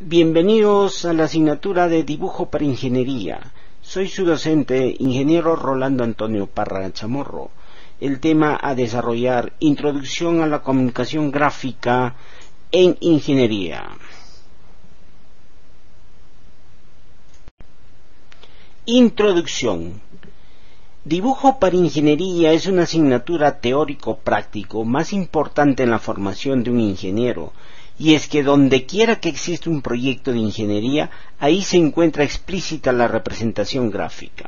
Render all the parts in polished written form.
Bienvenidos a la asignatura de Dibujo para Ingeniería. Soy su docente, ingeniero Rolando Antonio Parra Chamorro. El tema a desarrollar: Introducción a la comunicación gráfica en ingeniería. Introducción. Dibujo para Ingeniería es una asignatura teórico-práctico más importante en la formación de un ingeniero, y es que donde quiera que exista un proyecto de ingeniería, ahí se encuentra explícita la representación gráfica.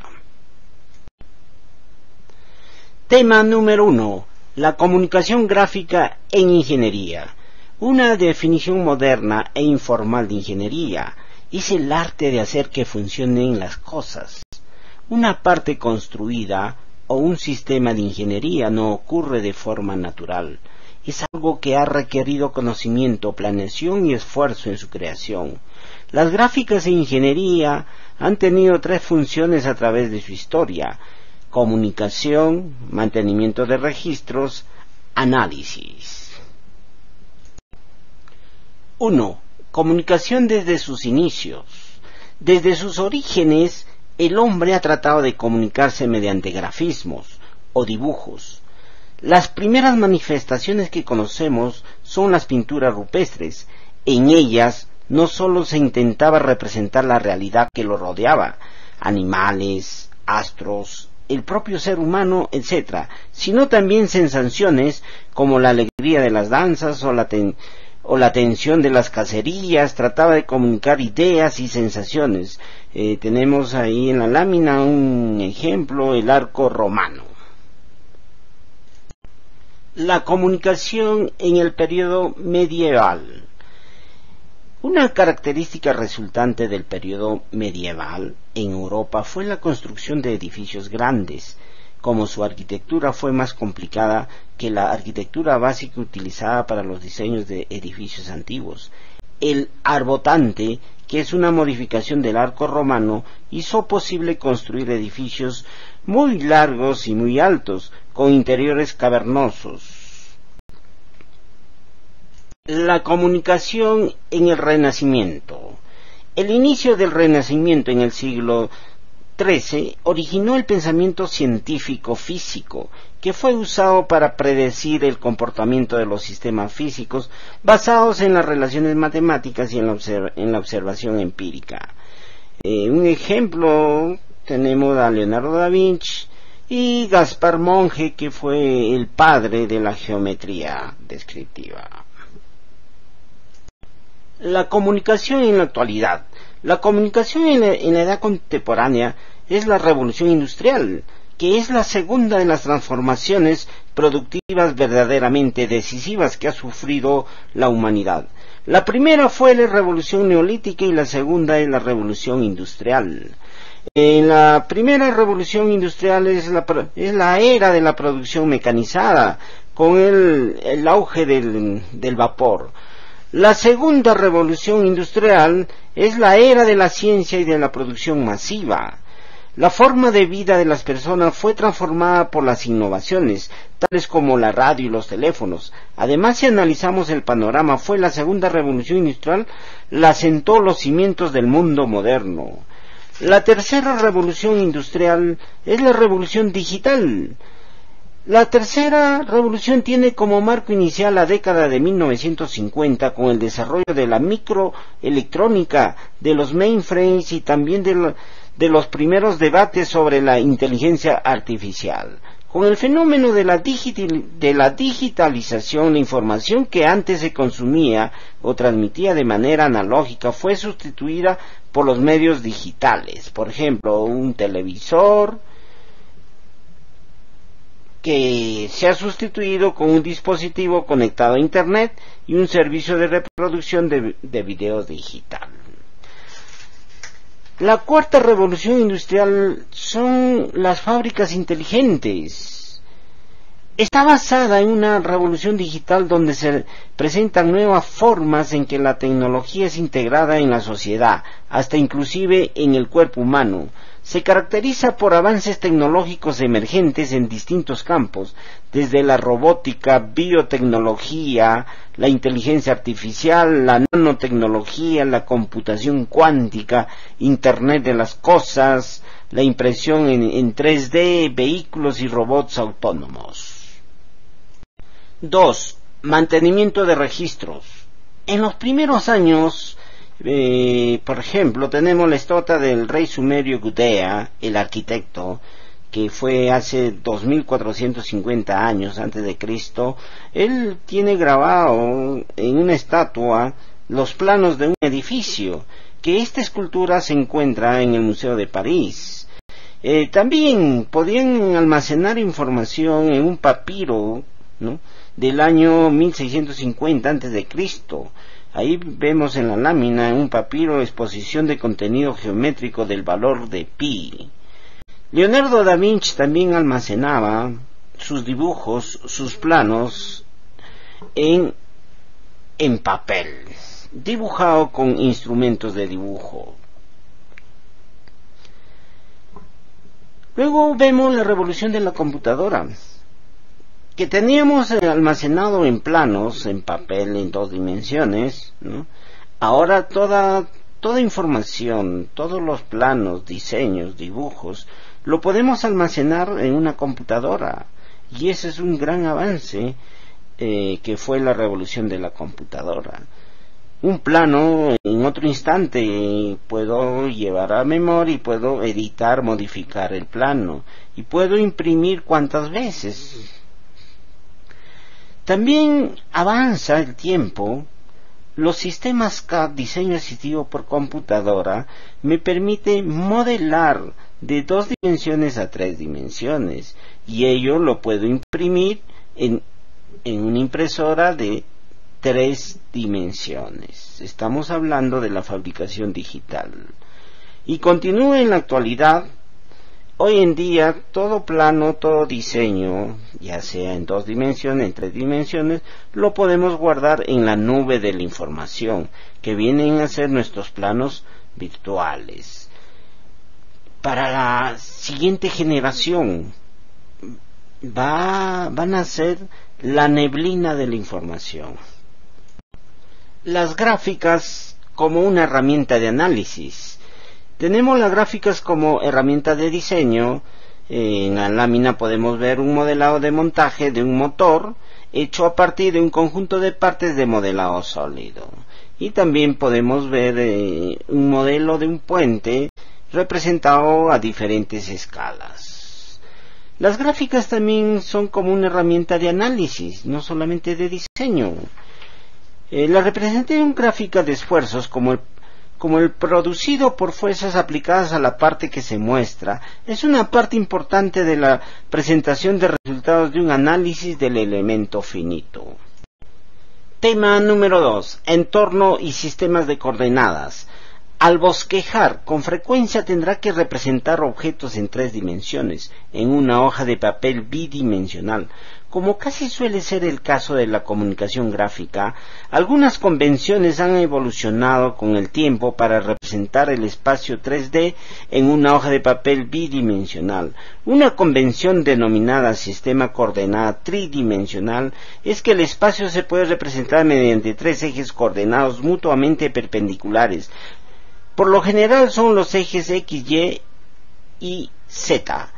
Tema número 1. La comunicación gráfica en ingeniería. Una definición moderna e informal de ingeniería es el arte de hacer que funcionen las cosas. Una parte construida o un sistema de ingeniería no ocurre de forma natural. Es algo que ha requerido conocimiento, planeación y esfuerzo en su creación. Las gráficas en ingeniería han tenido tres funciones a través de su historia: comunicación, mantenimiento de registros, análisis. 1. Comunicación desde sus inicios. Desde sus orígenes, el hombre ha tratado de comunicarse mediante grafismos o dibujos. Las primeras manifestaciones que conocemos son las pinturas rupestres. En ellas no sólo se intentaba representar la realidad que lo rodeaba, animales, astros, el propio ser humano, etc., sino también sensaciones como la alegría de las danzas o la tensión de las cacerías. Trataba de comunicar ideas y sensaciones. Tenemos ahí en la lámina un ejemplo: el arco romano. La comunicación en el periodo medieval. Una característica resultante del periodo medieval en Europa fue la construcción de edificios grandes. Como su arquitectura fue más complicada que la arquitectura básica utilizada para los diseños de edificios antiguos, el arbotante, que es una modificación del arco romano, hizo posible construir edificios muy largos y muy altos, con interiores cavernosos. La comunicación en el Renacimiento. El inicio del Renacimiento en el siglo XIII originó el pensamiento científico-físico, que fue usado para predecir el comportamiento de los sistemas físicos basados en las relaciones matemáticas y en la observación empírica. Un ejemplo, tenemos a Leonardo da Vinci y Gaspar Monge, que fue el padre de la geometría descriptiva. La comunicación en la actualidad. La comunicación en la edad contemporánea es la revolución industrial, que es la segunda de las transformaciones productivas verdaderamente decisivas que ha sufrido la humanidad. La primera fue la revolución neolítica y la segunda es la revolución industrial. En la primera revolución industrial es la era de la producción mecanizada, con el auge del vapor. La segunda revolución industrial es la era de la ciencia y de la producción masiva. La forma de vida de las personas fue transformada por las innovaciones, tales como la radio y los teléfonos. Además, si analizamos el panorama, fue la segunda revolución industrial la sentó los cimientos del mundo moderno. La tercera revolución industrial es la revolución digital. La tercera revolución tiene como marco inicial la década de 1950, con el desarrollo de la microelectrónica, de los mainframes y también de los primeros debates sobre la inteligencia artificial. Con el fenómeno de la digitalización, la información que antes se consumía o transmitía de manera analógica fue sustituida por los medios digitales. Por ejemplo, un televisor que se ha sustituido con un dispositivo conectado a Internet y un servicio de reproducción de videos digital. La cuarta revolución industrial son las fábricas inteligentes. Está basada en una revolución digital donde se presentan nuevas formas en que la tecnología es integrada en la sociedad, hasta inclusive en el cuerpo humano. Se caracteriza por avances tecnológicos emergentes en distintos campos, desde la robótica, biotecnología, la inteligencia artificial, la nanotecnología, la computación cuántica, Internet de las cosas, la impresión en 3D, vehículos y robots autónomos. 2. Mantenimiento de registros. En los primeros años, por ejemplo, tenemos la historia del rey sumerio Gudea, el arquitecto, que fue hace 2450 años antes de Cristo. Él tiene grabado en una estatua los planos de un edificio, que esta escultura se encuentra en el Museo de París. También podían almacenar información en un papiro, ¿no?, del año 1650 antes de Cristo. Ahí vemos en la lámina, en un papiro, exposición de contenido geométrico del valor de pi. Leonardo da Vinci también almacenaba sus dibujos, sus planos en papel, dibujado con instrumentos de dibujo. Luego vemos la revolución de la computadora, que teníamos almacenado en planos, en papel, en 2 dimensiones, ¿no? Ahora toda información, todos los planos, diseños, dibujos, lo podemos almacenar en una computadora, y ese es un gran avance que fue la revolución de la computadora. Un plano, en otro instante puedo llevar a memoria y puedo editar, modificar el plano, y puedo imprimir cuantas veces. También avanza el tiempo. Los sistemas CAD, diseño asistido por computadora, me permite modelar de 2 dimensiones a 3 dimensiones, y ello lo puedo imprimir en una impresora de 3 dimensiones. Estamos hablando de la fabricación digital. Y continúa en la actualidad. Hoy en día todo plano, todo diseño, ya sea en 2 dimensiones, en 3 dimensiones, lo podemos guardar en la nube de la información, que vienen a ser nuestros planos virtuales. Para la siguiente generación van a ser la neblina de la información. Las gráficas como una herramienta de análisis. Tenemos las gráficas como herramienta de diseño. En la lámina podemos ver un modelado de montaje de un motor hecho a partir de un conjunto de partes de modelado sólido. Y también podemos ver un modelo de un puente representado a diferentes escalas. Las gráficas también son como una herramienta de análisis, no solamente de diseño. La representación gráfica de esfuerzos como el producido por fuerzas aplicadas a la parte que se muestra, es una parte importante de la presentación de resultados de un análisis del elemento finito. Tema número 2. Entorno y sistemas de coordenadas. Al bosquejar, con frecuencia tendrá que representar objetos en 3 dimensiones, en una hoja de papel bidimensional. Como casi suele ser el caso de la comunicación gráfica, algunas convenciones han evolucionado con el tiempo para representar el espacio 3D en una hoja de papel bidimensional. Una convención denominada sistema coordenada tridimensional es que el espacio se puede representar mediante 3 ejes coordenados mutuamente perpendiculares. Por lo general son los ejes X, Y y Z.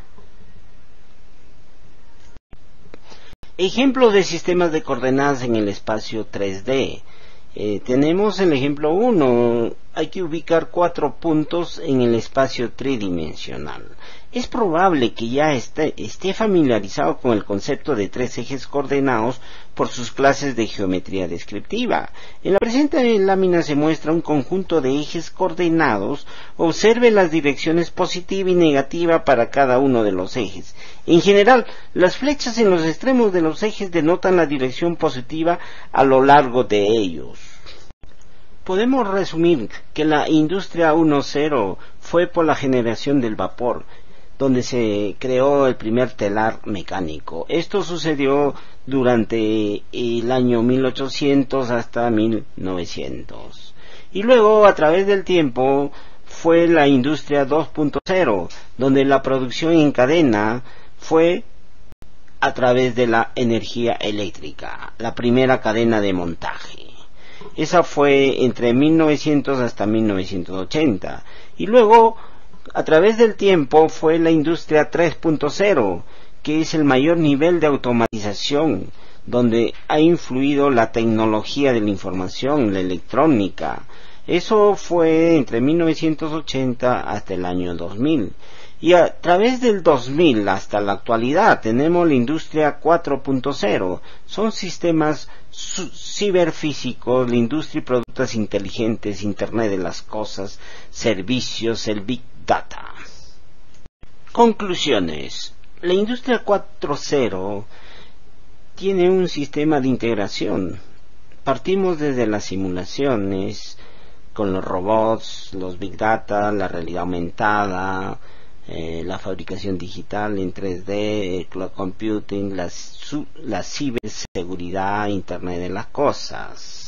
Ejemplos de sistemas de coordenadas en el espacio 3D. Tenemos el ejemplo 1. Hay que ubicar 4 puntos en el espacio tridimensional. Es probable que ya esté familiarizado con el concepto de 3 ejes coordenados por sus clases de geometría descriptiva. En la presente lámina se muestra un conjunto de ejes coordenados. Observe las direcciones positiva y negativa para cada uno de los ejes. En general, las flechas en los extremos de los ejes denotan la dirección positiva a lo largo de ellos. Podemos resumir que la industria 1.0 fue por la generación del vapor, donde se creó el primer telar mecánico. Esto sucedió durante el año 1800 hasta 1900. Y luego, a través del tiempo, fue la industria 2.0, donde la producción en cadena fue a través de la energía eléctrica, la primera cadena de montaje. Esa fue entre 1900 hasta 1980. Y luego, a través del tiempo, fue la industria 3.0, que es el mayor nivel de automatización, donde ha influido la tecnología de la información, la electrónica. Eso fue entre 1980 hasta el año 2000. Y a través del 2000 hasta la actualidad tenemos la industria 4.0. Son sistemas ciberfísicos, la industria y productos inteligentes, Internet de las cosas, servicios, el Big Data. Conclusiones. La industria 4.0 tiene un sistema de integración. Partimos desde las simulaciones, con los robots, los Big Data, la realidad aumentada, la fabricación digital en 3D, el cloud computing, la ciberseguridad, Internet de las cosas.